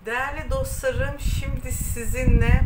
Değerli dostlarım, şimdi sizinle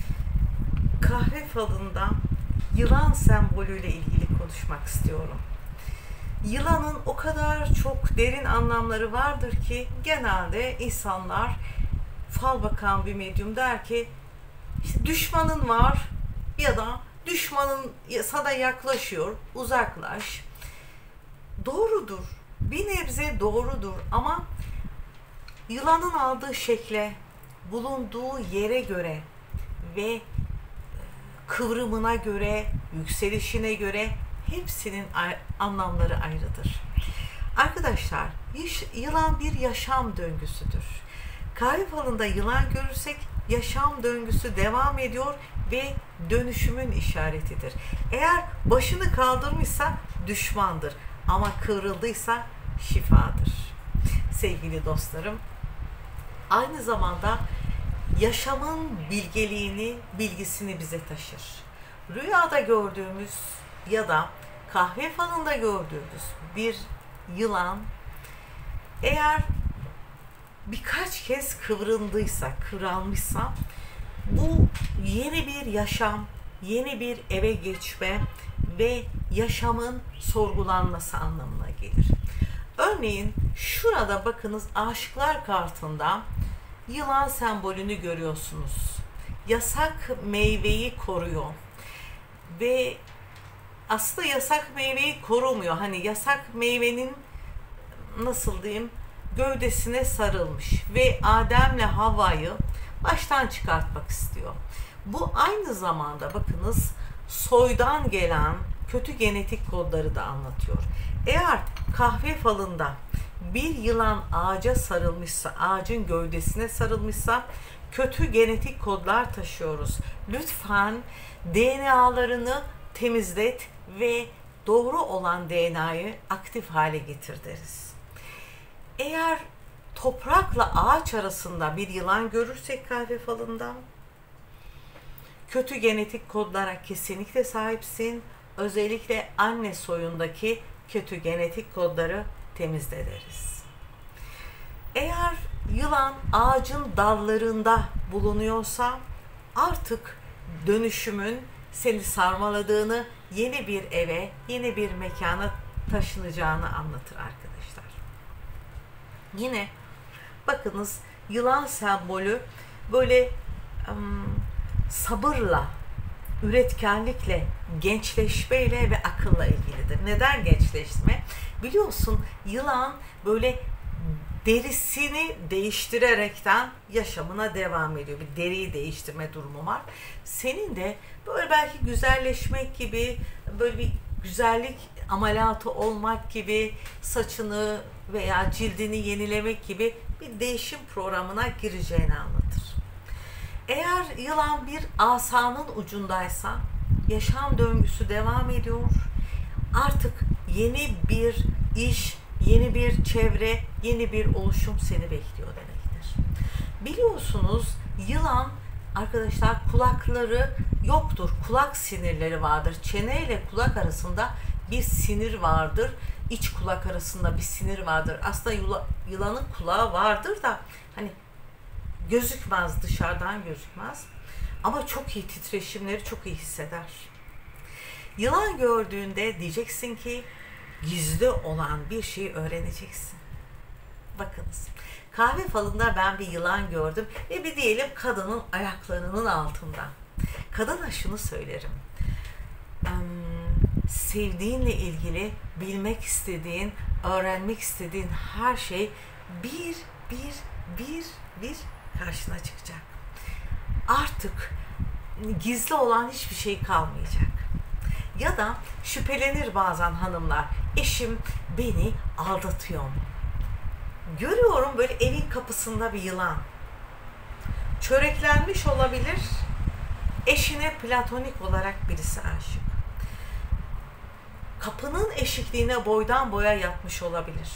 kahve falında yılan sembolüyle ilgili konuşmak istiyorum. Yılanın o kadar çok derin anlamları vardır ki genelde insanlar, fal bakan bir medyum der ki işte düşmanın var ya da düşmanın sana yaklaşıyor, uzaklaş. Doğrudur, bir nebze doğrudur ama yılanın aldığı şekle, bulunduğu yere göre ve kıvrımına göre, yükselişine göre hepsinin anlamları ayrıdır. Arkadaşlar, yılan bir yaşam döngüsüdür. Kahve falında yılan görürsek yaşam döngüsü devam ediyor ve dönüşümün işaretidir. Eğer başını kaldırmışsa düşmandır ama kıvrıldıysa şifadır. Sevgili dostlarım, aynı zamanda yaşamın bilgisini bize taşır. Rüyada gördüğümüz ya da kahve falında gördüğümüz bir yılan eğer birkaç kez kıvrılmışsa bu yeni bir yaşam, yeni bir eve geçme ve yaşamın sorgulanması anlamına gelir. Örneğin şurada bakınız, Aşıklar kartında yılan sembolünü görüyorsunuz. Yasak meyveyi koruyor. Ve aslında yasak meyveyi korumuyor. Hani yasak meyvenin, nasıl diyeyim, gövdesine sarılmış ve Adem'le Havva'yı baştan çıkartmak istiyor. Bu aynı zamanda bakınız soydan gelen kötü genetik kodları da anlatıyor. Eğer kahve falında bir yılan ağaca sarılmışsa, ağacın gövdesine sarılmışsa kötü genetik kodlar taşıyoruz. Lütfen DNA'larını temizlet ve doğru olan DNA'yı aktif hale getir deriz. Eğer toprakla ağaç arasında bir yılan görürsek kahve falında kötü genetik kodlara kesinlikle sahipsin. Özellikle anne soyundaki kötü genetik kodları temizleriz. Eğer yılan ağacın dallarında bulunuyorsa artık dönüşümün seni sarmaladığını, yeni bir eve, yeni bir mekana taşınacağını anlatır arkadaşlar. Yine bakınız yılan sembolü böyle sabırla, üretkenlikle, gençleşmeyle ve akılla ilgilidir. Neden gençleşme? Biliyorsun yılan böyle derisini değiştirerekten yaşamına devam ediyor. Bir deriyi değiştirme durumu var. Senin de böyle belki güzelleşmek gibi, böyle bir güzellik ameliyatı olmak gibi, saçını veya cildini yenilemek gibi bir değişim programına gireceğini anlatır. Eğer yılan bir asanın ucundaysa yaşam döngüsü devam ediyor. Artık yeni bir iş, yeni bir çevre, yeni bir oluşum seni bekliyor demektir. Biliyorsunuz yılan arkadaşlar kulakları yoktur. Kulak sinirleri vardır. Çene ile kulak arasında bir sinir vardır. İç kulak arasında bir sinir vardır. Aslında yılanın kulağı vardır da hani gözükmez, dışarıdan gözükmez. Ama çok iyi titreşimleri çok iyi hisseder. Yılan gördüğünde diyeceksin ki gizli olan bir şeyi öğreneceksin. Bakınız, kahve falında ben bir yılan gördüm ve bir diyelim kadının ayaklarının altında. Kadına şunu söylerim. Sevdiğinle ilgili bilmek istediğin, öğrenmek istediğin her şey bir karşına çıkacak. Artık gizli olan hiçbir şey kalmayacak. Ya da şüphelenir bazen hanımlar. Eşim beni aldatıyor mu? Görüyorum böyle evin kapısında bir yılan. Çöreklenmiş olabilir. Eşine platonik olarak birisi aşık. Kapının eşikliğine boydan boya yatmış olabilir.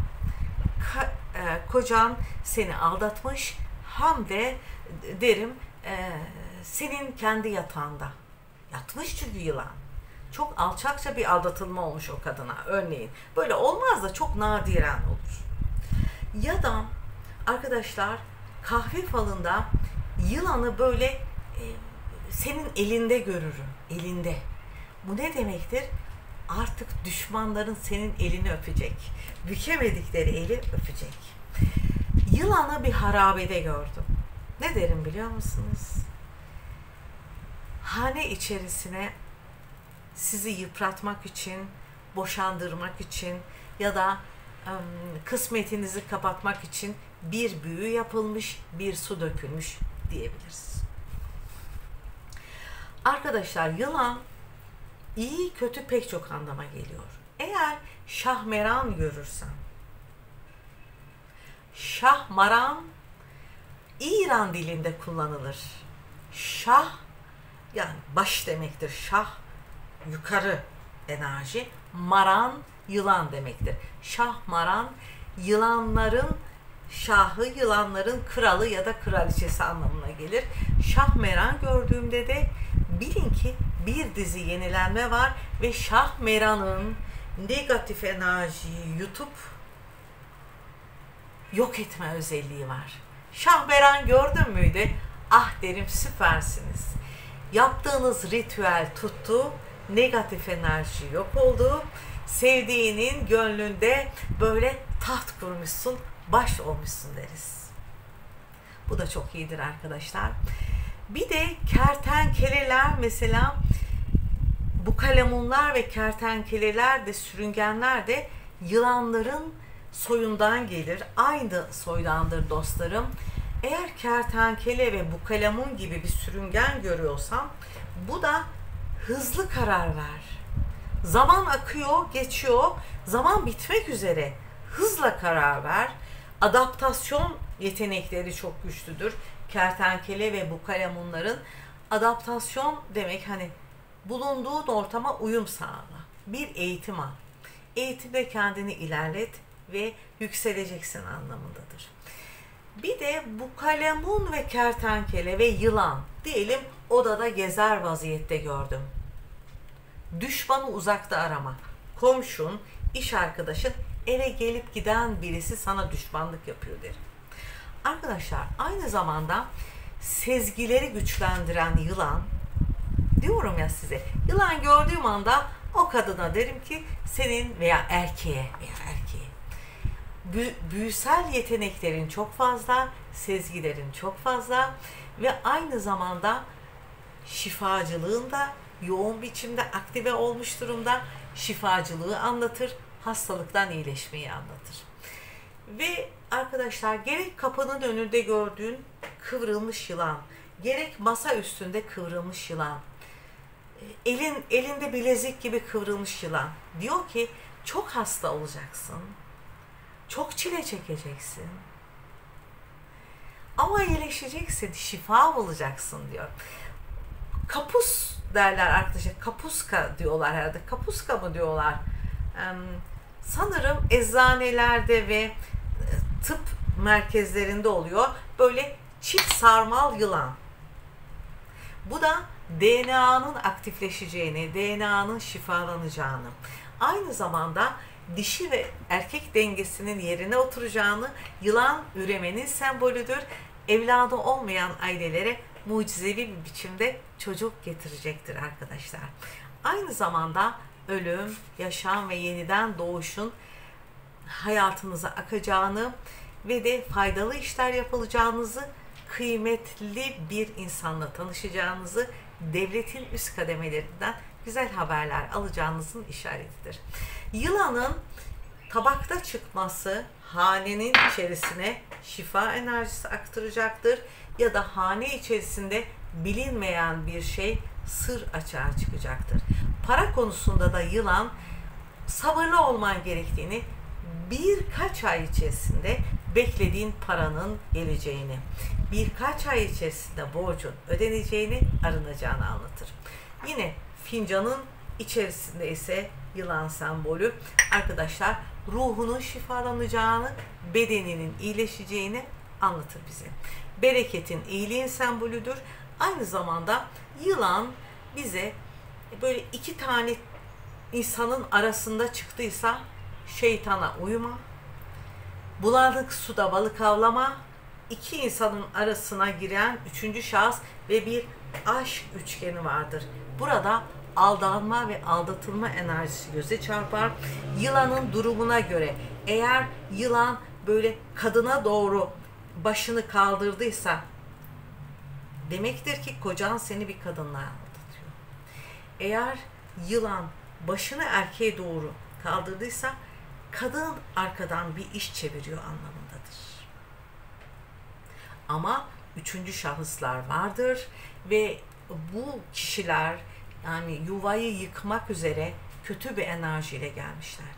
Kocan seni aldatmış, hem de derim senin kendi yatağında yatmış, çünkü yılan. Çok alçakça bir aldatılma olmuş o kadına örneğin. Böyle olmaz da çok nadiren olur. Ya da arkadaşlar kahve falında yılanı böyle senin elinde görürüm. Elinde. Bu ne demektir? Artık düşmanların senin elini öpecek. Bükemedikleri eli öpecek. Yılanı bir harabede gördüm. Ne derim biliyor musunuz? Hane içerisine sizi yıpratmak için, boşandırmak için ya da kısmetinizi kapatmak için bir büyü yapılmış, bir su dökülmüş diyebiliriz. Arkadaşlar, yılan iyi kötü pek çok anlama geliyor. Eğer şahmeran görürsem, şahmaran İran dilinde kullanılır. Şah yani baş demektir. Şah yukarı enerji. Maran yılan demektir. Şahmaran yılanların şahı, yılanların kralı ya da kraliçesi anlamına gelir. Şahmeran gördüğümde de bilin ki bir dizi yenilenme var ve Şahmeran'ın negatif enerjiyi yutup yok etme özelliği var. Şahmeran gördün müydü? Ah derim, süpersiniz. Yaptığınız ritüel tuttu, negatif enerji yok oldu. Sevdiğinin gönlünde böyle taht kurmuşsun, baş olmuşsun deriz. Bu da çok iyidir arkadaşlar. Bir de kertenkeleler mesela, bu kalemunlar ve kertenkeleler de, sürüngenler de yılanların soyundan gelir. Aynı soydandır dostlarım. Eğer kertenkele ve bu kalemun gibi bir sürüngen görüyorsam, bu da hızlı karar ver. Zaman akıyor, geçiyor. Zaman bitmek üzere. Hızla karar ver. Adaptasyon yetenekleri çok güçlüdür. Kertenkele ve bu kalemunların adaptasyon demek hani bulunduğun ortama uyum sağla. Bir eğitim al. Eğitimde kendini ilerlet ve yükseleceksin anlamındadır. Bir de bu kalemun ve kertenkele ve yılan diyelim odada gezer vaziyette gördüm. Düşmanı uzakta arama. Komşun, iş arkadaşın, eve gelip giden birisi sana düşmanlık yapıyor derim. Arkadaşlar, aynı zamanda sezgileri güçlendiren yılan, diyorum ya size, yılan gördüğüm anda o kadına derim ki senin veya erkeğe büyüsel yeteneklerin çok fazla, sezgilerin çok fazla ve aynı zamanda şifacılığın da yoğun biçimde aktive olmuş durumda. Şifacılığı anlatır, hastalıktan iyileşmeyi anlatır. Ve arkadaşlar, gerek kapının önünde gördüğün kıvrılmış yılan, gerek masa üstünde kıvrılmış yılan, elinde bilezik gibi kıvrılmış yılan diyor ki çok hasta olacaksın, çok çile çekeceksin ama iyileşeceksin, şifa bulacaksın diyor. Kapus derler arkadaşlar, kapuska diyorlar herhalde, kapuska mı diyorlar? Sanırım eczanelerde ve tıp merkezlerinde oluyor. Böyle çift sarmal yılan. Bu da DNA'nın aktifleşeceğini, DNA'nın şifalanacağını, aynı zamanda dişi ve erkek dengesinin yerine oturacağını, yılan üremenin sembolüdür. Evladı olmayan ailelere mucizevi bir biçimde çocuk getirecektir arkadaşlar. Aynı zamanda ölüm, yaşam ve yeniden doğuşun hayatınıza akacağını ve de faydalı işler yapılacağınızı, kıymetli bir insanla tanışacağınızı, devletin üst kademelerinden güzel haberler alacağınızın işaretidir. Yılanın tabakta çıkması hanenin içerisine şifa enerjisi aktaracaktır ya da hane içerisinde bilinmeyen bir şey, sır açığa çıkacaktır. Para konusunda da yılan, sabırlı olman gerektiğini, birkaç ay içerisinde beklediğin paranın geleceğini, birkaç ay içerisinde borcun ödeneceğini, arınacağını anlatır. Yine fincanın içerisinde ise yılan sembolü arkadaşlar ruhunun şifalanacağını, bedeninin iyileşeceğini anlatır bize. Bereketin, iyiliğin sembolüdür. Aynı zamanda yılan bize böyle iki tane insanın arasında çıktıysa şeytana uyma, bulanık suda balık avlama, iki insanın arasına giren üçüncü şahıs ve bir aşk üçgeni vardır. Burada aldanma ve aldatılma enerjisi göze çarpar. Yılanın durumuna göre eğer yılan böyle kadına doğru başını kaldırdıysa demektir ki kocan seni bir kadınla aldatıyor. Eğer yılan başını erkeğe doğru kaldırdıysa kadın arkadan bir iş çeviriyor anlamındadır. Ama üçüncü şahıslar vardır ve bu kişiler yani yuvayı yıkmak üzere kötü bir enerjiyle gelmişlerdir.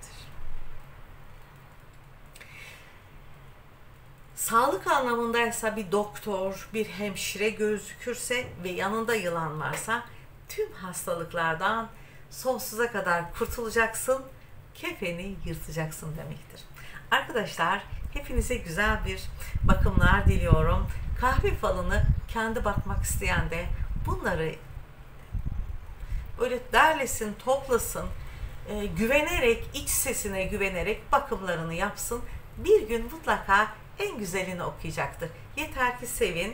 Sağlık anlamındaysa bir doktor, bir hemşire gözükürse ve yanında yılan varsa tüm hastalıklardan sonsuza kadar kurtulacaksın, kefeni yırtacaksın demektir. Arkadaşlar hepinize güzel bir bakımlar diliyorum. Kahve falını kendi bakmak isteyen de bunları böyle derlesin, toplasın, güvenerek, iç sesine güvenerek bakımlarını yapsın. Bir gün mutlaka en güzelini okuyacaktır. Yeter ki sevin.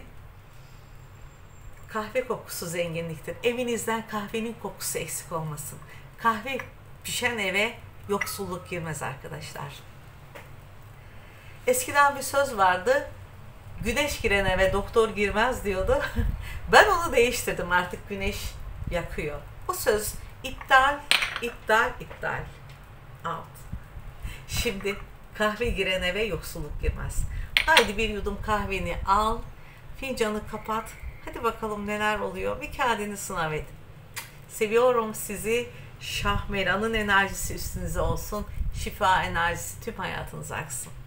Kahve kokusu zenginliktir. Evinizden kahvenin kokusu eksik olmasın. Kahve pişen eve yoksulluk girmez arkadaşlar. Eskiden bir söz vardı. Güneş giren eve doktor girmez diyordu. Ben onu değiştirdim. Artık güneş yakıyor. O söz iptal, iptal, iptal. Out. Şimdi kahve giren eve yoksulluk girmez. Haydi bir yudum kahveni al, fincanı kapat. Hadi bakalım neler oluyor. Bir kendini sınav et. Seviyorum sizi. Şahmeran'ın enerjisi üstünüze olsun. Şifa enerjisi tüm hayatınıza aksın.